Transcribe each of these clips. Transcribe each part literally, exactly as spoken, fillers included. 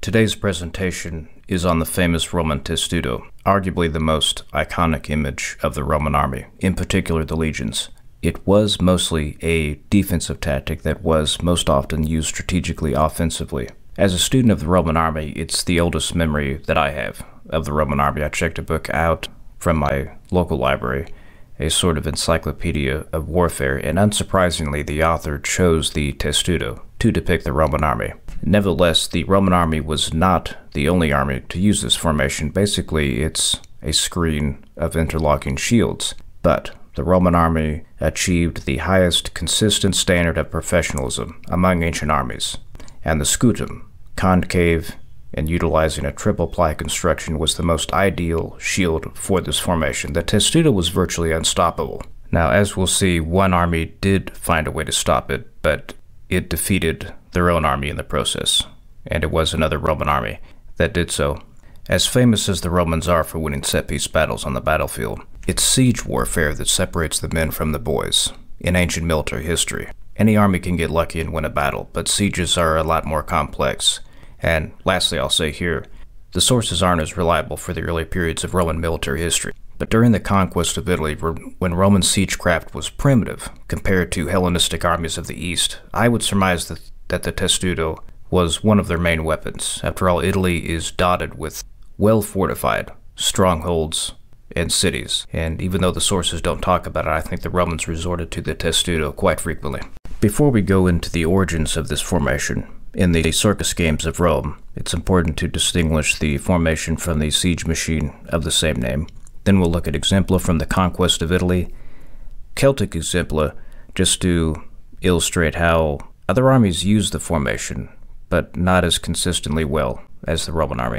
Today's presentation is on the famous Roman testudo, arguably the most iconic image of the Roman army, in particular the legions. It was mostly a defensive tactic that was most often used strategically offensively. As a student of the Roman army, it's the oldest memory that I have of the Roman army. I checked a book out from my local library, a sort of encyclopedia of warfare, and unsurprisingly the author chose the testudo to depict the Roman army. Nevertheless, the Roman army was not the only army to use this formation. Basically, it's a screen of interlocking shields, but the Roman army achieved the highest consistent standard of professionalism among ancient armies, and the scutum, concave and utilizing a triple-ply construction, was the most ideal shield for this formation. The testudo was virtually unstoppable. Now, as we'll see, one army did find a way to stop it, but it defeated their own army in the process, and it was another Roman army that did so. As famous as the Romans are for winning set-piece battles on the battlefield, it's siege warfare that separates the men from the boys in ancient military history. Any army can get lucky and win a battle, but sieges are a lot more complex. And lastly, I'll say here, the sources aren't as reliable for the early periods of Roman military history. But during the conquest of Italy, when Roman siegecraft was primitive compared to Hellenistic armies of the East, I would surmise that, that the testudo was one of their main weapons. After all, Italy is dotted with well-fortified strongholds and cities, and even though the sources don't talk about it, I think the Romans resorted to the testudo quite frequently. Before we go into the origins of this formation, in the circus games of Rome, it's important to distinguish the formation from the siege machine of the same name. Then we'll look at exempla from the conquest of Italy, Celtic exempla, just to illustrate how other armies used the formation, but not as consistently well as the Roman army.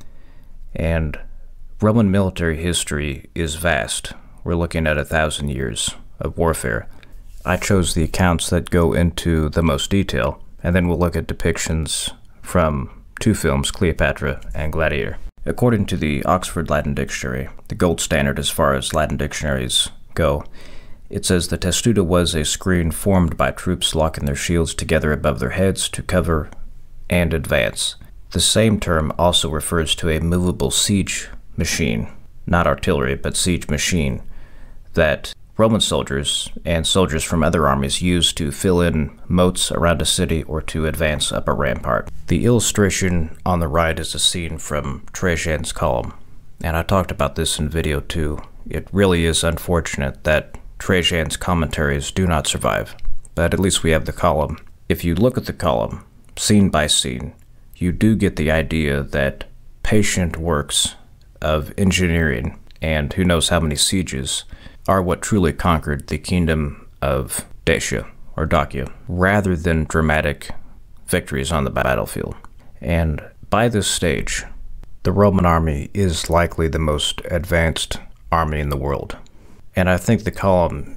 And Roman military history is vast. We're looking at a thousand years of warfare. I chose the accounts that go into the most detail, and then we'll look at depictions from two films, Cleopatra and Gladiator. According to the Oxford Latin Dictionary, the gold standard as far as Latin dictionaries go, it says the testudo was a screen formed by troops locking their shields together above their heads to cover and advance. The same term also refers to a movable siege machine, not artillery, but siege machine, that Roman soldiers and soldiers from other armies used to fill in moats around a city or to advance up a rampart. The illustration on the right is a scene from Trajan's column, and I talked about this in video two. It really is unfortunate that Trajan's commentaries do not survive, but at least we have the column. If you look at the column, scene by scene, you do get the idea that patient works of engineering and who knows how many sieges are what truly conquered the kingdom of Dacia, or Dacia, rather than dramatic victories on the battlefield. And by this stage, the Roman army is likely the most advanced army in the world. And I think the column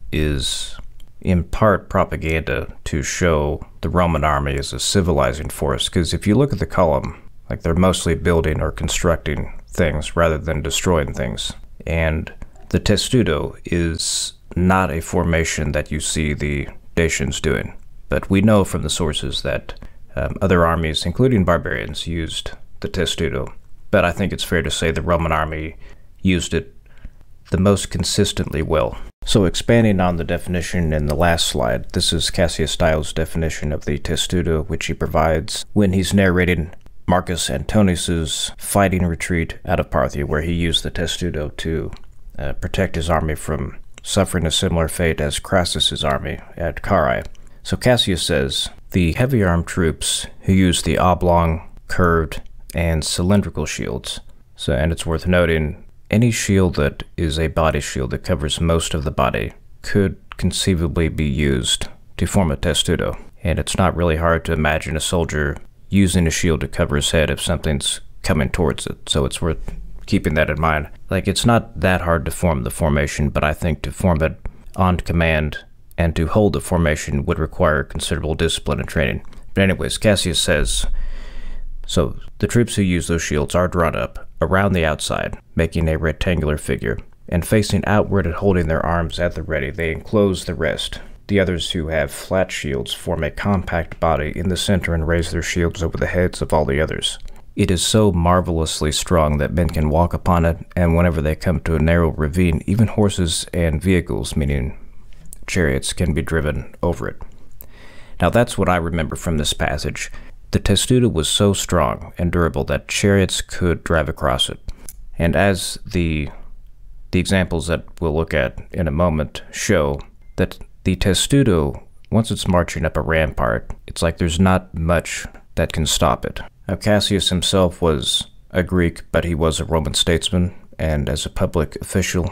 is in part propaganda to show the Roman army as a civilizing force, because if you look at the column, like they're mostly building or constructing things rather than destroying things. And the testudo is not a formation that you see the Dacians doing, but we know from the sources that um, other armies, including barbarians, used the testudo. But I think it's fair to say the Roman army used it the most consistently well. So expanding on the definition in the last slide, this is Cassius Dio's definition of the testudo, which he provides when he's narrating Marcus Antonius's fighting retreat out of Parthia, where he used the testudo to Uh, protect his army from suffering a similar fate as Crassus's army at Carrhae. So Cassius says, the heavy-armed troops who use the oblong, curved, and cylindrical shields. So, and it's worth noting, any shield that is a body shield that covers most of the body could conceivably be used to form a testudo. And it's not really hard to imagine a soldier using a shield to cover his head if something's coming towards it. So it's worth keeping that in mind. Like, it's not that hard to form the formation, but I think to form it on command and to hold the formation would require considerable discipline and training. But anyways, Cassius says, so the troops who use those shields are drawn up around the outside, making a rectangular figure, and facing outward and holding their arms at the ready, they enclose the rest The others who have flat shields form a compact body in the center and raise their shields over the heads of all the others. It is so marvelously strong that men can walk upon it, and whenever they come to a narrow ravine, even horses and vehicles, meaning chariots, can be driven over it. Now that's what I remember from this passage. The testudo was so strong and durable that chariots could drive across it. And as the, the examples that we'll look at in a moment show, that the testudo, once it's marching up a rampart, it's like there's not much that can stop it. Now, Cassius himself was a Greek, but he was a Roman statesman, and as a public official,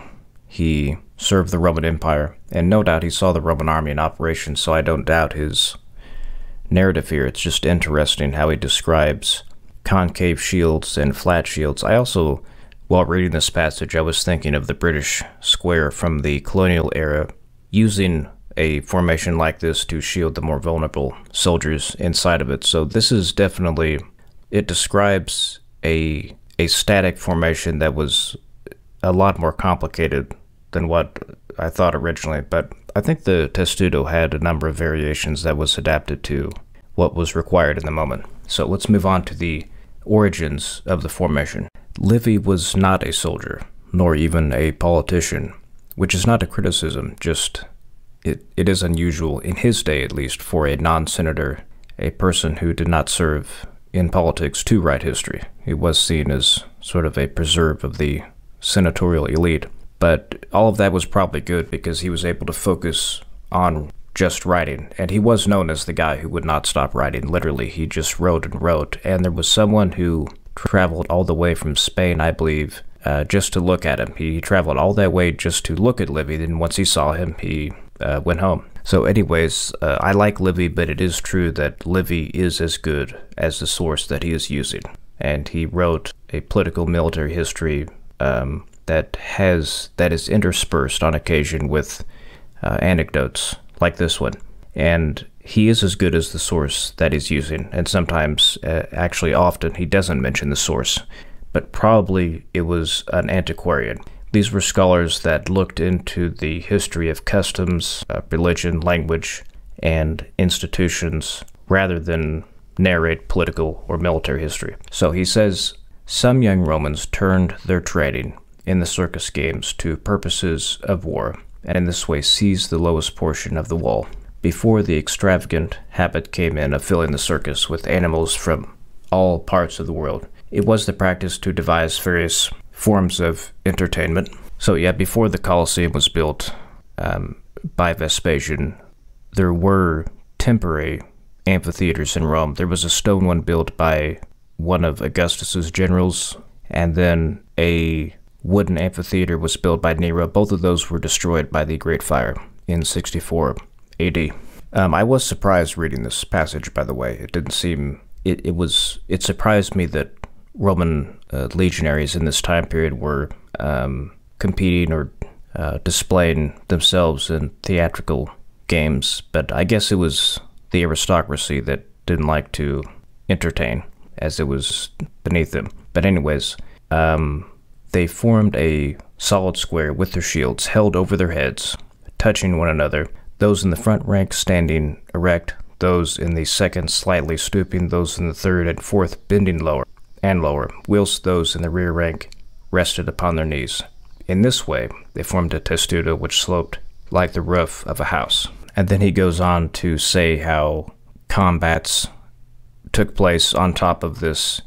he served the Roman Empire, and no doubt he saw the Roman army in operation, so I don't doubt his narrative here. It's just interesting how he describes concave shields and flat shields. I also, while reading this passage, I was thinking of the British square from the colonial era, using a formation like this to shield the more vulnerable soldiers inside of it. So this is definitely, it describes a a static formation that was a lot more complicated than what I thought originally, but I think the testudo had a number of variations that was adapted to what was required in the moment. So let's move on to the origins of the formation. Livy was not a soldier, nor even a politician, which is not a criticism, just it, it is unusual, in his day at least, for a non-senator, a person who did not serve in politics, to write history. He was seen as sort of a preserve of the senatorial elite. But all of that was probably good because he was able to focus on just writing. And he was known as the guy who would not stop writing. Literally, he just wrote and wrote. And there was someone who traveled all the way from Spain, I believe, uh, just to look at him. He traveled all that way just to look at Livy. Then once he saw him, he uh, went home. So anyways, uh, I like Livy, but it is true that Livy is as good as the source that he is using. And he wrote a political military history um, that has that is interspersed on occasion with uh, anecdotes like this one. And he is as good as the source that he's using. And sometimes, uh, actually often, he doesn't mention the source. But probably it was an antiquarian. These were scholars that looked into the history of customs, uh, religion, language, and institutions rather than narrate political or military history. So he says, some young Romans turned their trading in the circus games to purposes of war, and in this way seized the lowest portion of the wall, before the extravagant habit came in of filling the circus with animals from all parts of the world. It was the practice to devise various forms of entertainment. So yeah, before the Colosseum was built um, by Vespasian, there were temporary amphitheaters in Rome. There was a stone one built by one of Augustus's generals, and then a wooden amphitheater was built by Nero. Both of those were destroyed by the Great Fire in sixty-four A D. Um, I was surprised reading this passage, by the way. It didn't seem, it, it was, it surprised me that Roman uh, legionaries in this time period were um, competing or uh, displaying themselves in theatrical games, but I guess it was the aristocracy that didn't like to entertain, as it was beneath them. But anyways, um, they formed a solid square with their shields held over their heads, touching one another, those in the front rank standing erect, those in the second slightly stooping, those in the third and fourth bending lower and lower, whilst those in the rear rank rested upon their knees. In this way, they formed a testudo which sloped like the roof of a house. And then he goes on to say how combats took place on top of this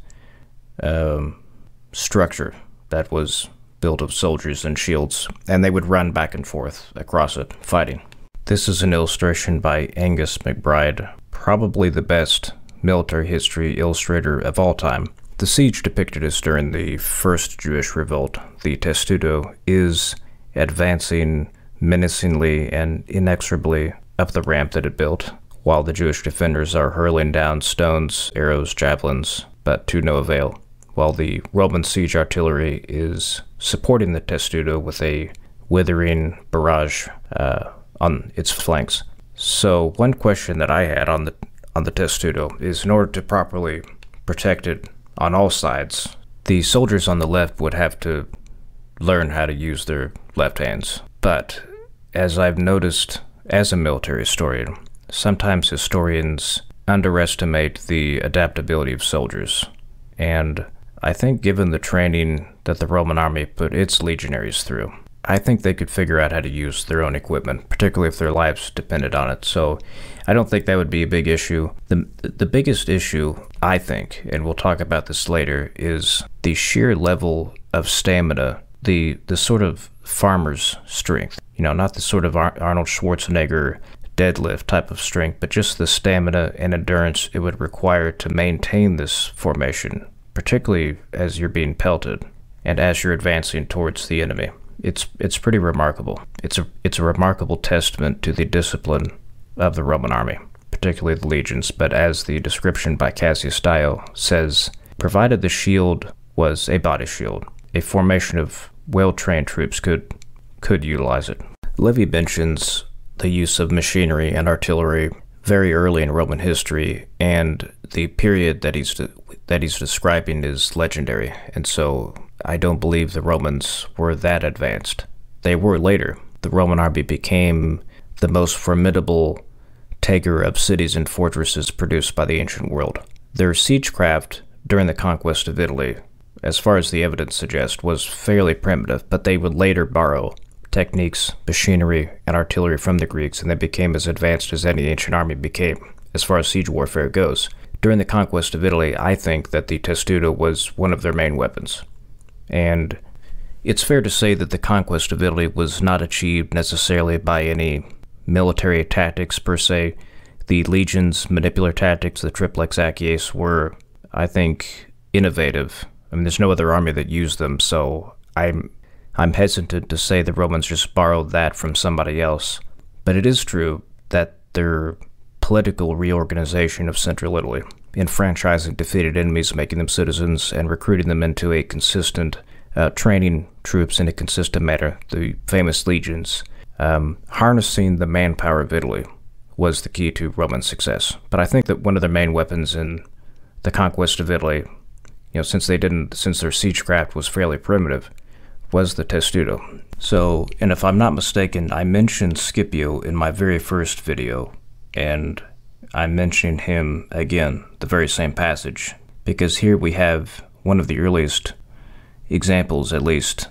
um, structure that was built of soldiers and shields, and they would run back and forth across it, fighting. This is an illustration by Angus McBride, probably the best military history illustrator of all time. The siege depicted as during the first Jewish revolt. The testudo is advancing menacingly and inexorably up the ramp that it built, while the Jewish defenders are hurling down stones, arrows, javelins, but to no avail, while the Roman siege artillery is supporting the testudo with a withering barrage uh, on its flanks. So one question that I had on the on the testudo is, in order to properly protect it on all sides, the soldiers on the left would have to learn how to use their left hands. But as I've noticed as a military historian, sometimes historians underestimate the adaptability of soldiers. And I think given the training that the Roman army put its legionaries through, I think they could figure out how to use their own equipment, particularly if their lives depended on it. So I don't think that would be a big issue. The, the biggest issue, I think, and we'll talk about this later, is the sheer level of stamina, the, the sort of farmer's strength. You know, not the sort of Ar- Arnold Schwarzenegger deadlift type of strength, but just the stamina and endurance it would require to maintain this formation, particularly as you're being pelted and as you're advancing towards the enemy. It's it's pretty remarkable. It's a it's a remarkable testament to the discipline of the Roman army, particularly the legions. But as the description by Cassius Dio says, provided the shield was a body shield, a formation of well-trained troops could could utilize it. Livy mentions the use of machinery and artillery very early in Roman history, and the period that he's that he's describing is legendary. And so I don't believe the Romans were that advanced. They were later. The Roman army became the most formidable taker of cities and fortresses produced by the ancient world. Their siegecraft during the conquest of Italy, as far as the evidence suggests, was fairly primitive, but they would later borrow techniques, machinery, and artillery from the Greeks, and they became as advanced as any ancient army became, as far as siege warfare goes. During the conquest of Italy, I think that the testudo was one of their main weapons. And it's fair to say that the conquest of Italy was not achieved necessarily by any military tactics per se. The legions, manipular tactics, the triplex acies were, I think, innovative. I mean, there's no other army that used them, so I'm I'm hesitant to say the Romans just borrowed that from somebody else. But it is true that their political reorganization of central Italy, enfranchising defeated enemies, making them citizens, and recruiting them into a consistent, uh, training troops in a consistent manner, the famous legions, um, harnessing the manpower of Italy was the key to Roman success. But I think that one of their main weapons in the conquest of Italy, you know, since they didn't, since their siegecraft was fairly primitive, was the testudo. So, and if I'm not mistaken, I mentioned Scipio in my very first video, and I'm mentioning him again, the very same passage, because here we have one of the earliest examples, at least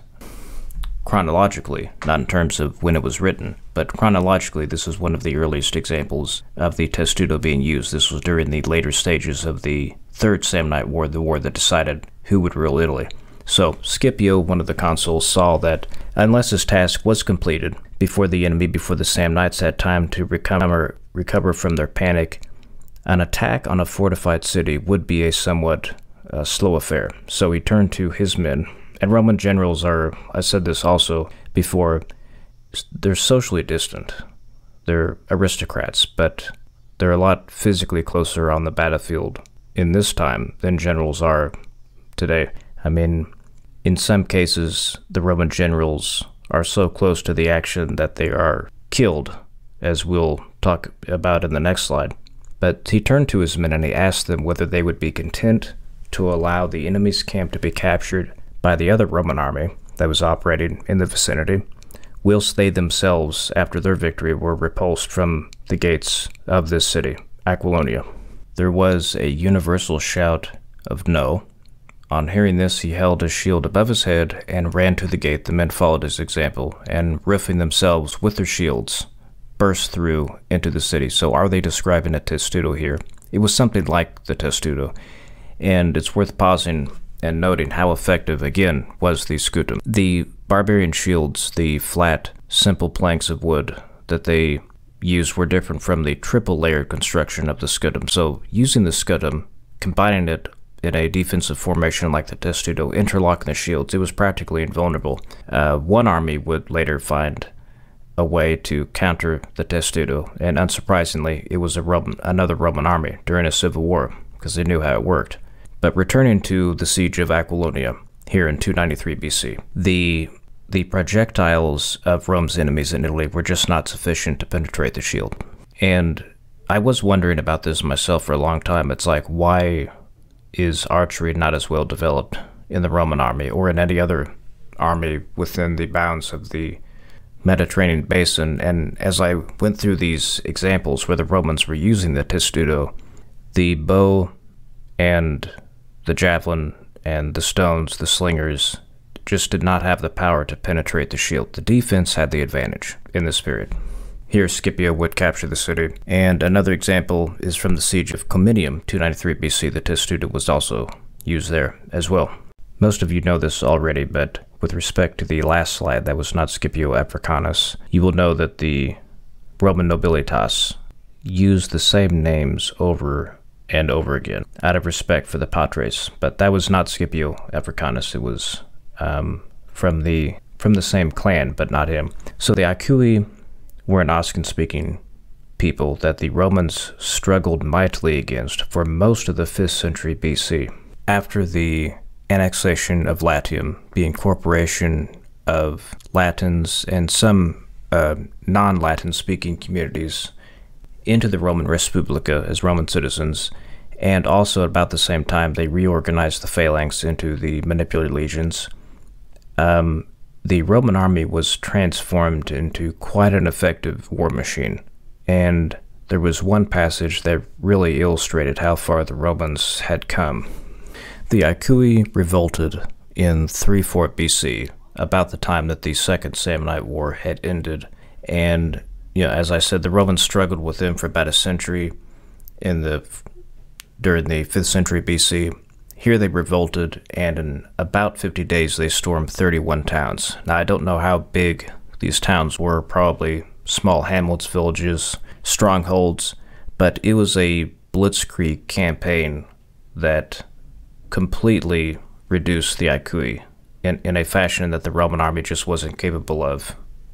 chronologically, not in terms of when it was written, but chronologically this is one of the earliest examples of the testudo being used. This was during the later stages of the Third Samnite War, the war that decided who would rule Italy. So Scipio, one of the consuls, saw that unless his task was completed before the enemy, before the Samnites had time to recover, recover from their panic, an attack on a fortified city would be a somewhat uh, slow affair. So he turned to his men, and Roman generals are, I said this also before, they're socially distant. They're aristocrats, but they're a lot physically closer on the battlefield in this time than generals are today. I mean, in some cases, the Roman generals are so close to the action that they are killed, as we'll talk about in the next slide. But he turned to his men and he asked them whether they would be content to allow the enemy's camp to be captured by the other Roman army that was operating in the vicinity, whilst they themselves, after their victory, were repulsed from the gates of this city, Aquilonia. There was a universal shout of no. On hearing this, he held his shield above his head and ran to the gate. The men followed his example, and roofing themselves with their shields, burst through into the city. So are they describing a testudo here? It was something like the testudo, and it's worth pausing and noting how effective, again, was the scutum. The barbarian shields, the flat, simple planks of wood that they used, were different from the triple-layered construction of the scutum. So using the scutum, combining it in a defensive formation like the testudo, interlocking the shields, it was practically invulnerable. Uh, one army would later find a way to counter the testudo, and unsurprisingly, it was a Roman, another Roman army during a civil war, because they knew how it worked. But returning to the siege of Aquilonia, here in two ninety-three B C, the the projectiles of Rome's enemies in Italy were just not sufficient to penetrate the shield. And I was wondering about this myself for a long time. It's like, why is archery not as well developed in the Roman army or in any other army within the bounds of the Mediterranean basin, and as I went through these examples where the Romans were using the testudo, the bow and the javelin and the stones, the slingers, just did not have the power to penetrate the shield. The defense had the advantage in this period. Here, Scipio would capture the city. And another example is from the siege of Cominium, two ninety-three B C. The testudo was also used there as well. Most of you know this already, but with respect to the last slide that was not Scipio Africanus, you will know that the Roman nobilitas used the same names over and over again out of respect for the patres, but that was not Scipio Africanus. It was um, from the from the same clan, but not him. So the Aedui were an Oscan-speaking people that the Romans struggled mightily against for most of the fifth century B C. After the annexation of Latium, the incorporation of Latins and some uh, non-Latin speaking communities into the Roman Respublica as Roman citizens, and also at about the same time they reorganized the phalanx into the Manipular legions. Um, the Roman army was transformed into quite an effective war machine, and there was one passage that really illustrated how far the Romans had come. The Aedui revolted in three four B C, about the time that the Second Samnite War had ended, and you know, as I said, the Romans struggled with them for about a century in the during the fifth century B C. Here they revolted, and in about fifty days they stormed thirty-one towns. Now, I don't know how big these towns were, probably small hamlets, villages, strongholds, but it was a blitzkrieg campaign that completely reduced the Aedui in, in a fashion that the Roman army just wasn't capable of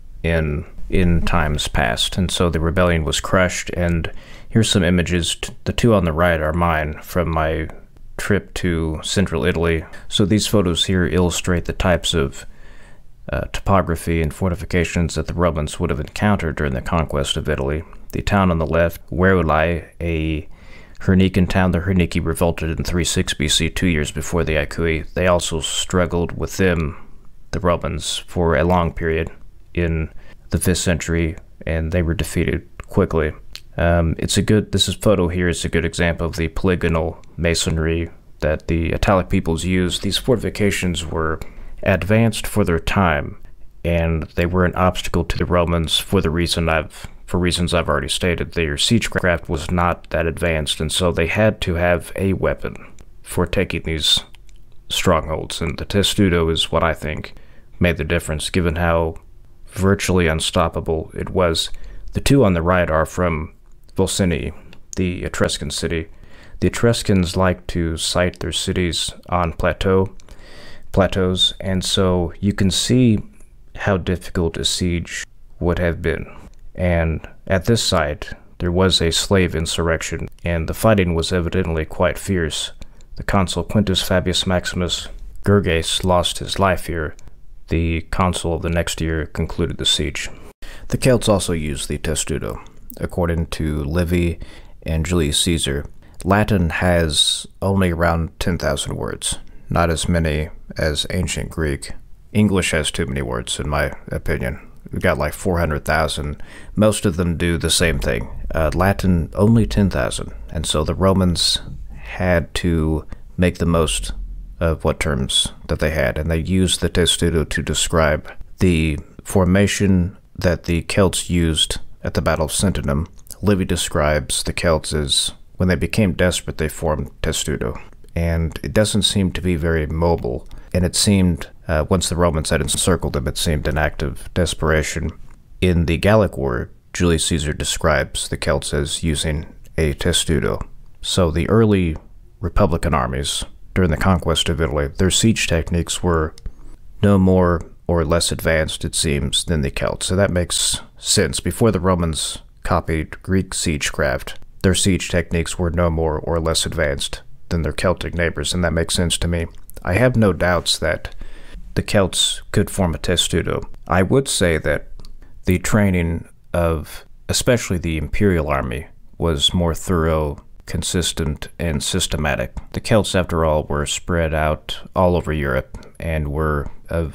in in times past. And so the rebellion was crushed, and here's some images. The two on the right are mine from my trip to central Italy. So these photos here illustrate the types of uh, topography and fortifications that the Romans would have encountered during the conquest of Italy. The town on the left, Verulae, a Hernican town. The Hernici revolted in three six B C, two years before the Aedui. They also struggled with them, the Romans, for a long period in the fifth century, and they were defeated quickly. Um, it's a good, this is photo here is a good example of the polygonal masonry that the Italic peoples used. These fortifications were advanced for their time, and they were an obstacle to the Romans for the reason I've For reasons I've already stated. Their siegecraft was not that advanced, and so they had to have a weapon for taking these strongholds, and the testudo is what I think made the difference, given how virtually unstoppable it was. The two on the right are from Volsini, the Etruscan city. The Etruscans liked to site their cities on plateau, plateaus, and so you can see how difficult a siege would have been. And at this site, there was a slave insurrection, and the fighting was evidently quite fierce. The consul Quintus Fabius Maximus Gurges lost his life here. The consul of the next year concluded the siege. The Celts also used the testudo. According to Livy and Julius Caesar, Latin has only around ten thousand words, not as many as ancient Greek. English has too many words, in my opinion. We've got like four hundred thousand. Most of them do the same thing. Uh, Latin, only ten thousand. And so the Romans had to make the most of what terms that they had, and they used the testudo to describe the formation that the Celts used at the Battle of Sentinum. Livy describes the Celts as, when they became desperate, they formed testudo. And it doesn't seem to be very mobile. And it seemed, uh, once the Romans had encircled them, it seemed an act of desperation. In the Gallic War, Julius Caesar describes the Celts as using a testudo. So the early Republican armies, during the conquest of Italy, their siege techniques were no more or less advanced, it seems, than the Celts. So that makes sense. Before the Romans copied Greek siegecraft, their siege techniques were no more or less advanced than their Celtic neighbors, and that makes sense to me. I have no doubts that the Celts could form a testudo. I would say that the training of especially the imperial army was more thorough, consistent, and systematic. The Celts, after all, were spread out all over Europe and were of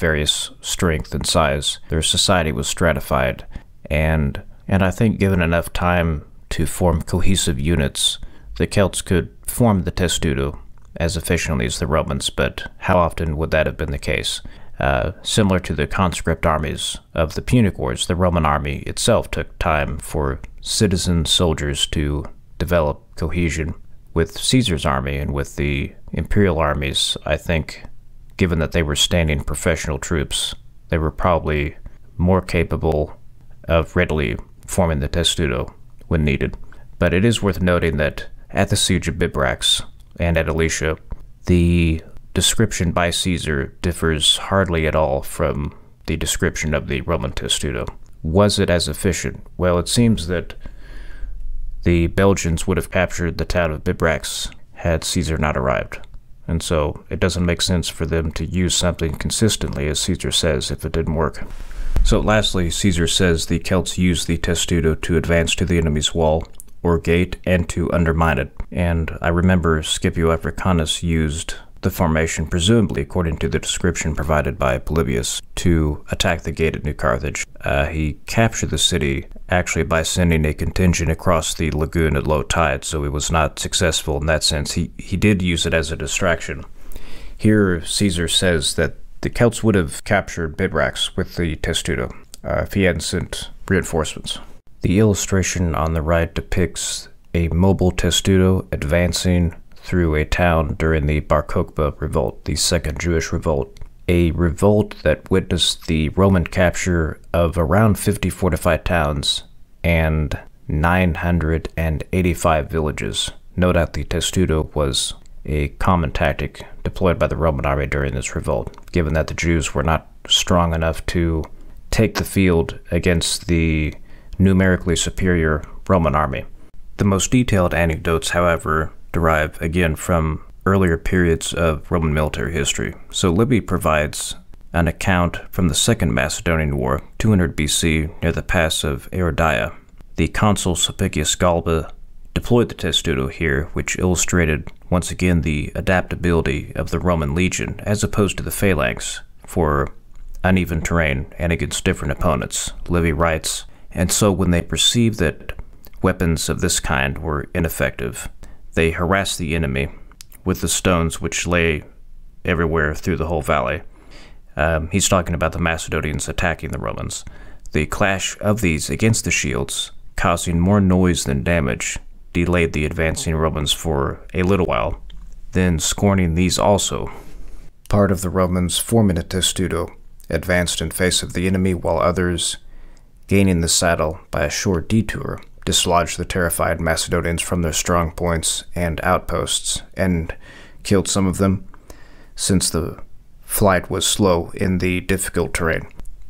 various strength and size. Their society was stratified, and and I think given enough time to form cohesive units, the Celts could form the testudo as efficiently as the Romans, but how often would that have been the case? Uh, similar to the conscript armies of the Punic Wars, the Roman army itself took time for citizen soldiers to develop cohesion. With Caesar's army and with the imperial armies, I think, given that they were standing professional troops, they were probably more capable of readily forming the testudo when needed. But it is worth noting that at the siege of Bibrax and at Alesia, the description by Caesar differs hardly at all from the description of the Roman testudo. Was it as efficient? Well, it seems that the Belgians would have captured the town of Bibrax had Caesar not arrived. And so it doesn't make sense for them to use something consistently, as Caesar says, if it didn't work. So lastly, Caesar says the Celts used the testudo to advance to the enemy's wall or gate and to undermine it. And I remember Scipio Africanus used the formation, presumably according to the description provided by Polybius, to attack the gate at New Carthage. Uh, he captured the city actually by sending a contingent across the lagoon at low tide, so he was not successful in that sense. He, he did use it as a distraction. Here, Caesar says that the Celts would have captured Bibrax with the testudo uh, if he hadn't sent reinforcements. The illustration on the right depicts a mobile testudo advancing through a town during the Bar Kokhba revolt, the Second Jewish Revolt, a revolt that witnessed the Roman capture of around fifty fortified towns and nine hundred eighty-five villages. No doubt the testudo was a common tactic deployed by the Roman army during this revolt, given that the Jews were not strong enough to take the field against the numerically superior Roman army. The most detailed anecdotes, however, derive again from earlier periods of Roman military history. So Livy provides an account from the Second Macedonian War, two hundred B C, near the pass of Erodia. The consul Sulpicius Galba deployed the testudo here, which illustrated once again the adaptability of the Roman legion as opposed to the phalanx for uneven terrain and against different opponents. Livy writes, "And so when they perceived that weapons of this kind were ineffective, they harassed the enemy with the stones which lay everywhere through the whole valley." Um, he's talking about the Macedonians attacking the Romans. "The clash of these against the shields, causing more noise than damage, delayed the advancing Romans for a little while. Then, scorning these also, part of the Romans forming a testudo advanced in face of the enemy, while others, gaining the saddle by a short detour, dislodged the terrified Macedonians from their strong points and outposts, and killed some of them, since the flight was slow in the difficult terrain."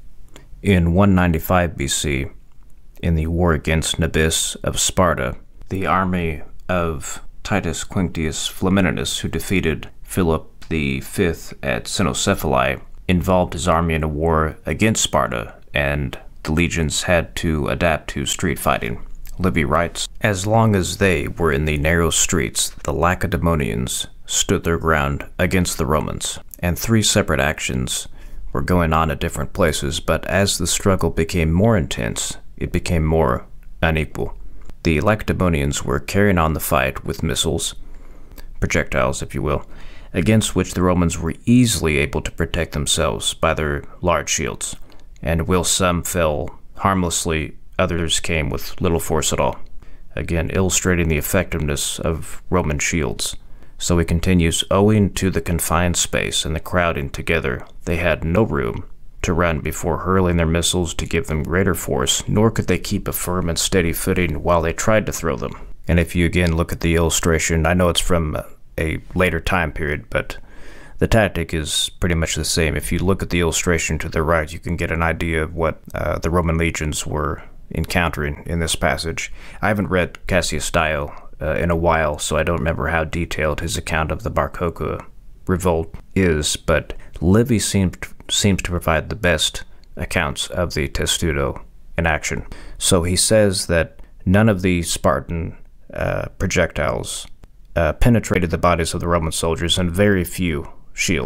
In one ninety-five B C, in the war against Nabis of Sparta, the army of Titus Quinctius Flamininus, who defeated Philip the Fifth at Cynocephalae, involved his army in a war against Sparta, and the legions had to adapt to street fighting. Livy writes, "As long as they were in the narrow streets, the Lacedaemonians stood their ground against the Romans, and three separate actions were going on at different places, but as the struggle became more intense, it became more unequal. The Lacedaemonians were carrying on the fight with missiles, projectiles if you will, against which the Romans were easily able to protect themselves by their large shields, and whilst some fell harmlessly, others came with little force at all," again illustrating the effectiveness of Roman shields. So he continues, "Owing to the confined space and the crowding together, they had no room to run before hurling their missiles to give them greater force, nor could they keep a firm and steady footing while they tried to throw them." And if you again look at the illustration, I know it's from a later time period, but the tactic is pretty much the same. If you look at the illustration to the right, you can get an idea of what uh, the Roman legions were encountering in this passage. I haven't read Cassius Dio uh, in a while, so I don't remember how detailed his account of the Bar Kokhba revolt is, but Livy seems seems to provide the best accounts of the testudo in action. So he says that none of the Spartan uh, projectiles uh, penetrated the bodies of the Roman soldiers, and very few shields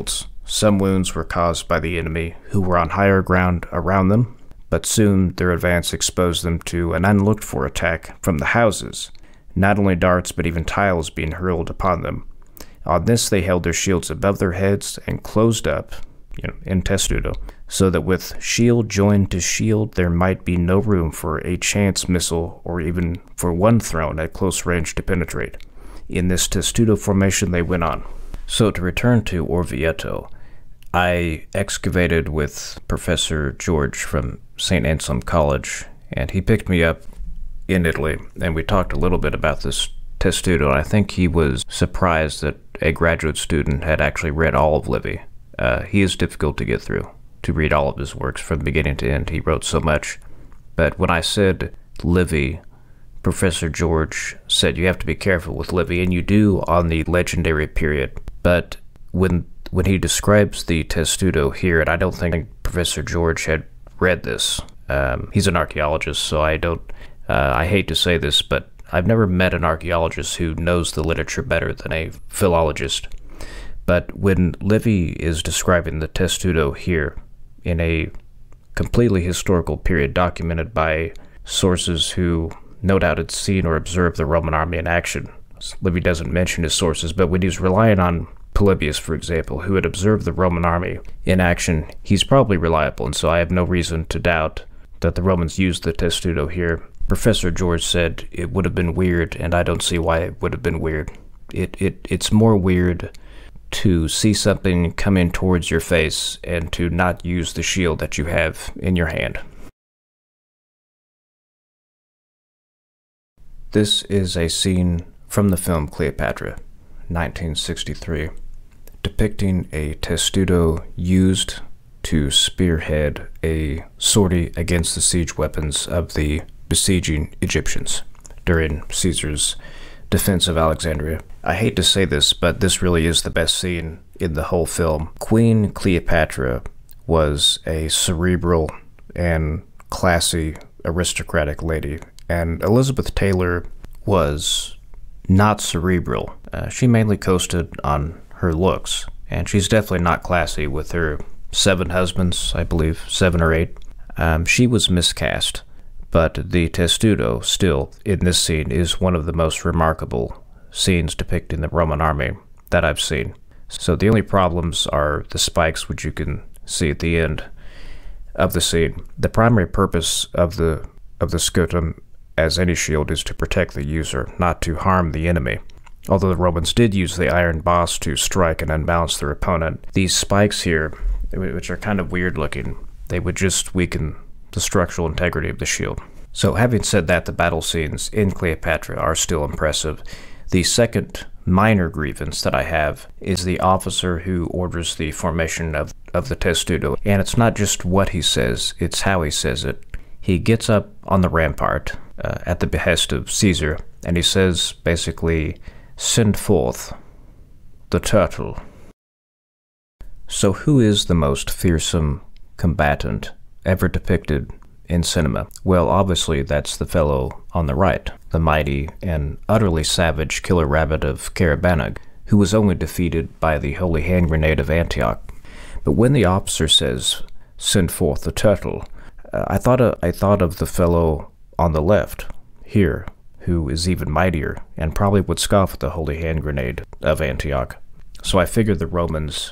Some wounds were caused by the enemy, who were on higher ground around them, but soon their advance exposed them to an unlooked-for attack from the houses, not only darts but even tiles being hurled upon them. On this they held their shields above their heads and closed up, you know, in testudo, so that with shield joined to shield there might be no room for a chance missile or even for one thrown at close range to penetrate. In this testudo formation they went on. So to return to Orvieto, I excavated with Professor George from Saint Anselm College, and he picked me up in Italy, and we talked a little bit about this testudo, and I think he was surprised that a graduate student had actually read all of Livy. Uh, he is difficult to get through, to read all of his works from beginning to end. He wrote so much. But when I said Livy, Professor George said you have to be careful with Livy, and you do on the legendary period. But when when he describes the testudo here, and I don't think Professor George had read this. Um, he's an archaeologist, so I don't, uh, I hate to say this, but I've never met an archaeologist who knows the literature better than a philologist. But when Livy is describing the testudo here in a completely historical period documented by sources who no doubt had seen or observed the Roman army in action, Livy doesn't mention his sources, but when he's relying on Polybius, for example, who had observed the Roman army in action, he's probably reliable, and so I have no reason to doubt that the Romans used the testudo here. Professor George said it would have been weird, and I don't see why it would have been weird. It, it It's more weird to see something come in towards your face and to not use the shield that you have in your hand. This is a scene from the film Cleopatra, nineteen sixty-three, depicting a testudo used to spearhead a sortie against the siege weapons of the besieging Egyptians during Caesar's defense of Alexandria. I hate to say this, but this really is the best scene in the whole film. Queen Cleopatra was a cerebral and classy aristocratic lady, and Elizabeth Taylor was not cerebral. Uh, she mainly coasted on her looks, and she's definitely not classy with her seven husbands, I believe, seven or eight. Um, she was miscast, but the testudo, still, in this scene, is one of the most remarkable scenes depicting the Roman army that I've seen. So the only problems are the spikes, which you can see at the end of the scene. The primary purpose of the of the scutum, as any shield, is to protect the user, not to harm the enemy. Although the Romans did use the iron boss to strike and unbalance their opponent, these spikes here, which are kind of weird looking, they would just weaken the structural integrity of the shield. So having said that, the battle scenes in Cleopatra are still impressive. The second minor grievance that I have is the officer who orders the formation of, of the testudo. And it's not just what he says, it's how he says it. He gets up on the rampart uh, at the behest of Caesar, and he says basically, "Send forth the turtle." So who is the most fearsome combatant ever depicted in cinema? Well, obviously that's the fellow on the right, the mighty and utterly savage killer rabbit of Carabanag, who was only defeated by the holy hand grenade of Antioch. But when the officer says, "Send forth the turtle," uh, I thought of, I thought of the fellow on the left here, who is even mightier and probably would scoff at the holy hand grenade of Antioch. So I figured the Romans,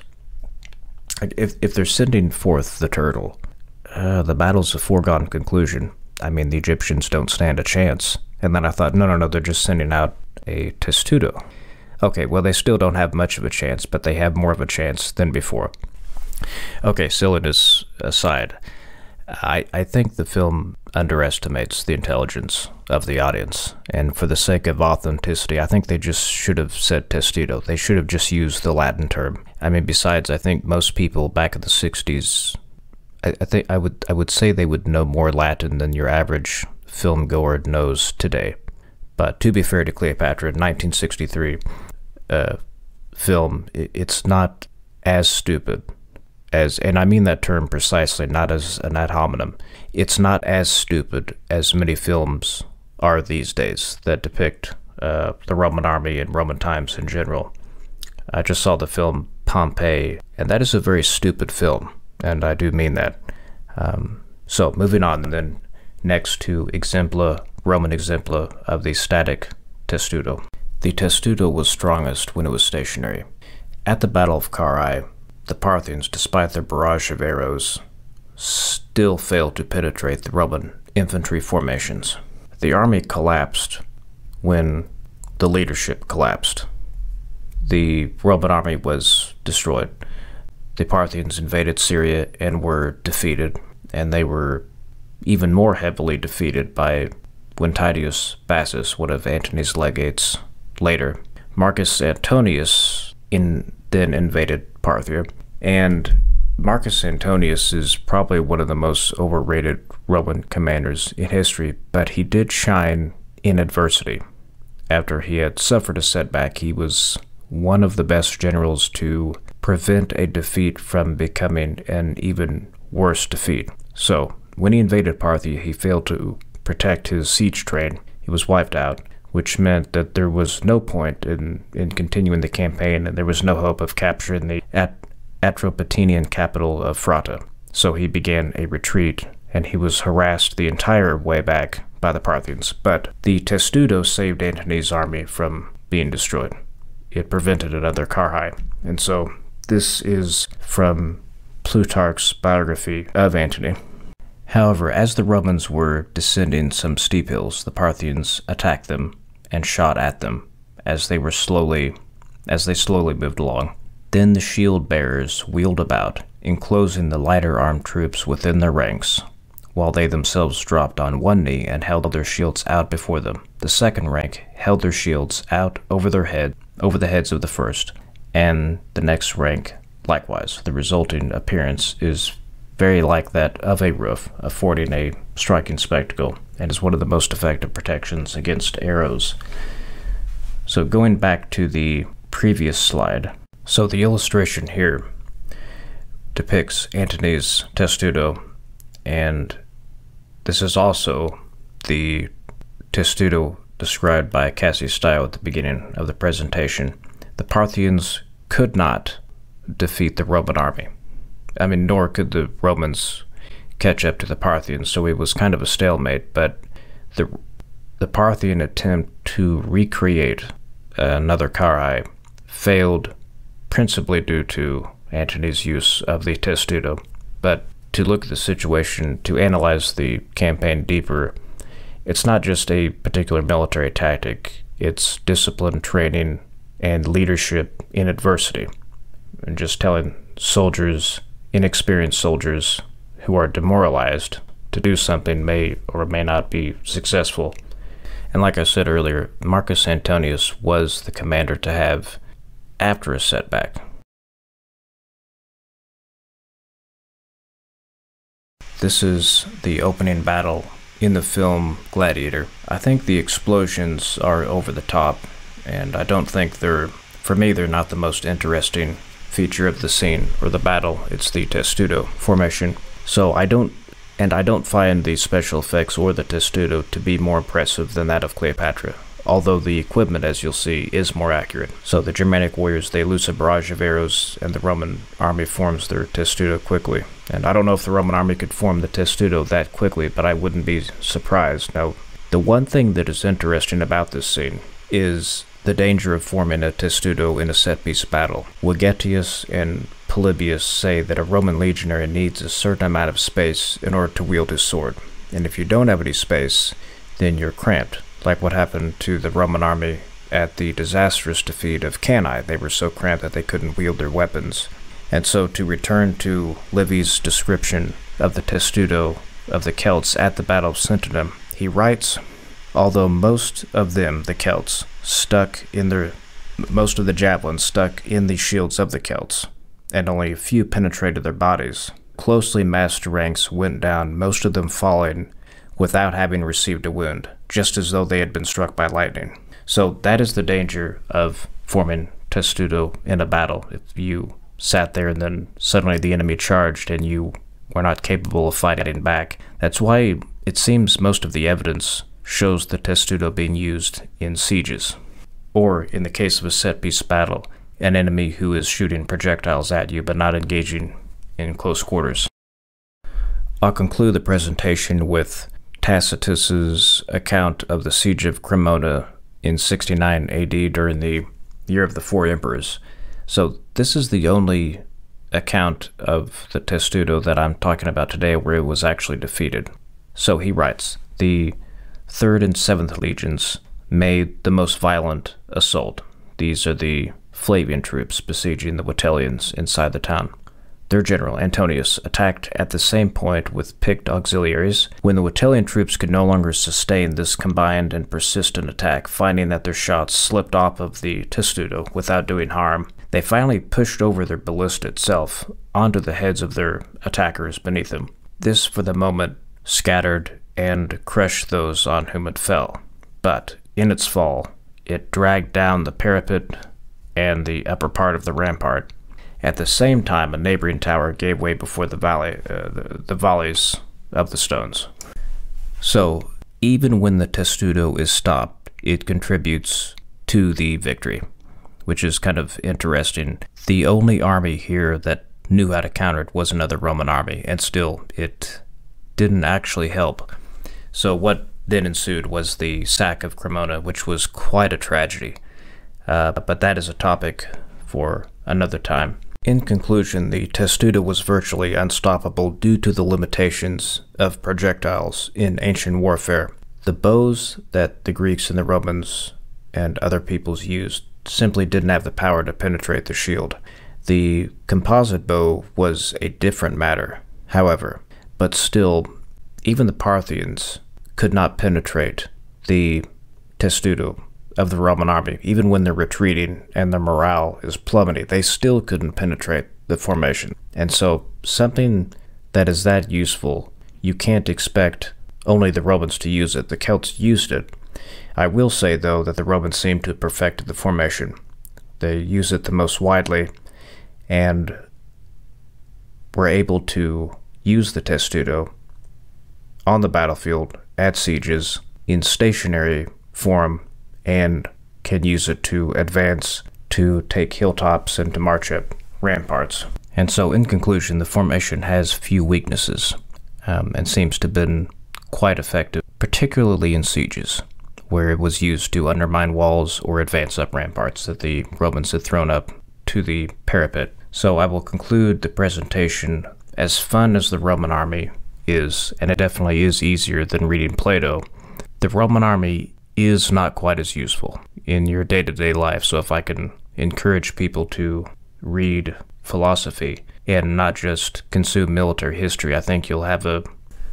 if if they're sending forth the turtle, Uh, the battle's a foregone conclusion. I mean, the Egyptians don't stand a chance. And then I thought, no, no, no, they're just sending out a testudo. Okay, well, they still don't have much of a chance, but they have more of a chance than before. Okay, silliness aside, I, I think the film underestimates the intelligence of the audience. And for the sake of authenticity, I think they just should have said testudo. They should have just used the Latin term. I mean, besides, I think most people back in the sixties, I think I would I would say they would know more Latin than your average film goer knows today. But to be fair to Cleopatra, nineteen sixty-three uh, film, it's not as stupid as, and I mean that term precisely, not as an ad hominem. It's not as stupid as many films are these days that depict uh, the Roman army and Roman times in general. I just saw the film Pompeii, and that is a very stupid film, and I do mean that. Um, so, moving on, then next to exempla, Roman exempla of the static testudo. The testudo was strongest when it was stationary. At the Battle of Carrhae, the Parthians, despite their barrage of arrows, still failed to penetrate the Roman infantry formations. The army collapsed when the leadership collapsed. The Roman army was destroyed. The Parthians invaded Syria and were defeated, and they were even more heavily defeated by when Titius Bassus, one of Antony's legates, later. Marcus Antonius in, then invaded Parthia, and Marcus Antonius is probably one of the most overrated Roman commanders in history, but he did shine in adversity. After he had suffered a setback, he was one of the best generals to prevent a defeat from becoming an even worse defeat. So, when he invaded Parthia, he failed to protect his siege train. He was wiped out, which meant that there was no point in, in continuing the campaign, and there was no hope of capturing the At Atropatenian capital of Frata. So he began a retreat, and he was harassed the entire way back by the Parthians. But the testudo saved Antony's army from being destroyed. It prevented another Carrhae. And so this is from Plutarch's biography of Antony. However, as the Romans were descending some steep hills, the Parthians attacked them and shot at them as they were slowly, as they slowly moved along. Then the shield bearers wheeled about, enclosing the lighter armed troops within their ranks, while they themselves dropped on one knee and held their shields out before them. The second rank held their shields out over their head, over the heads of the first, and the next rank likewise. The resulting appearance is very like that of a roof, affording a striking spectacle, and is one of the most effective protections against arrows. So going back to the previous slide, so the illustration here depicts Antony's testudo, and this is also the testudo described by Cassius-Dio at the beginning of the presentation. The Parthians could not defeat the Roman army. I mean, nor could the Romans catch up to the Parthians, so it was kind of a stalemate, but the the Parthian attempt to recreate another Carrhae failed principally due to Antony's use of the testudo. But to look at the situation, to analyze the campaign deeper, it's not just a particular military tactic, it's discipline, training, and leadership in adversity. And just telling soldiers, inexperienced soldiers who are demoralized to do something may or may not be successful. And like I said earlier, Marcus Antonius was the commander to have after a setback. This is the opening battle in the film Gladiator. I think the explosions are over the top, and I don't think they're, for me, they're not the most interesting feature of the scene or the battle. It's the testudo formation. So I don't, and I don't find the special effects or the testudo to be more impressive than that of Cleopatra, although the equipment, as you'll see, is more accurate. So the Germanic warriors, they loose a barrage of arrows, and the Roman army forms their testudo quickly. And I don't know if the Roman army could form the testudo that quickly, but I wouldn't be surprised. Now, the one thing that is interesting about this scene is the danger of forming a testudo in a set-piece battle. Vegetius and Polybius say that a Roman legionary needs a certain amount of space in order to wield his sword. And if you don't have any space, then you're cramped, like what happened to the Roman army at the disastrous defeat of Cannae. They were so cramped that they couldn't wield their weapons. And so to return to Livy's description of the testudo of the Celts at the Battle of Sentinum, he writes, although most of them, the Celts, stuck in their, most of the javelins stuck in the shields of the Celts, and only a few penetrated their bodies, closely massed ranks went down, most of them falling without having received a wound, just as though they had been struck by lightning. So that is the danger of forming testudo in a battle. If you sat there and then suddenly the enemy charged and you were not capable of fighting back. That's why it seems most of the evidence shows the testudo being used in sieges, or in the case of a set-piece battle, an enemy who is shooting projectiles at you but not engaging in close quarters. I'll conclude the presentation with Tacitus's account of the siege of Cremona in sixty-nine A D during the Year of the Four Emperors. So this is the only account of the Testudo that I'm talking about today where it was actually defeated. So he writes, the third and seventh legions made the most violent assault. These are the Flavian troops besieging the Vitellians inside the town. Their general, Antonius, attacked at the same point with picked auxiliaries. When the Vitellian troops could no longer sustain this combined and persistent attack, finding that their shots slipped off of the Testudo without doing harm, they finally pushed over their ballista itself onto the heads of their attackers beneath them. This, for the moment, scattered and crushed those on whom it fell. But in its fall, it dragged down the parapet and the upper part of the rampart. At the same time, a neighboring tower gave way before the, valley, uh, the, the volleys of the stones. So, even when the Testudo is stopped, it contributes to the victory, which is kind of interesting. The only army here that knew how to counter it was another Roman army, and still, it didn't actually help. So what then ensued was the sack of Cremona, which was quite a tragedy. Uh, but that is a topic for another time. In conclusion, the Testudo was virtually unstoppable due to the limitations of projectiles in ancient warfare. The bows that the Greeks and the Romans and other peoples used simply didn't have the power to penetrate the shield. The composite bow was a different matter, however, but still, even the Parthians could not penetrate the Testudo of the Roman army. Even when they're retreating and their morale is plummeting, they still couldn't penetrate the formation. And so something that is that useful, you can't expect only the Romans to use it. The Celts used it. I will say, though, that the Romans seem to have perfected the formation. They use it the most widely and were able to use the Testudo on the battlefield, at sieges, in stationary form, and can use it to advance, to take hilltops, and to march up ramparts. And so, in conclusion, the formation has few weaknesses, um, and seems to have been quite effective, particularly in sieges, where it was used to undermine walls or advance up ramparts that the Romans had thrown up to the parapet. So I will conclude the presentation. As fun as the Roman army is, and it definitely is easier than reading Plato, the Roman army is not quite as useful in your day-to-day life. So if I can encourage people to read philosophy and not just consume military history, I think you'll have a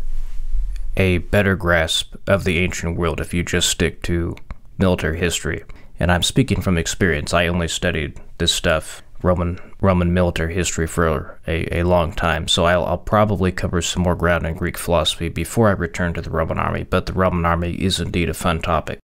a better grasp of the ancient world if you just stick to military history. And I'm speaking from experience. I only studied this stuff, Roman Roman military history, for a, a long time, so I'll, I'll probably cover some more ground in Greek philosophy before I return to the Roman army, but the Roman army is indeed a fun topic.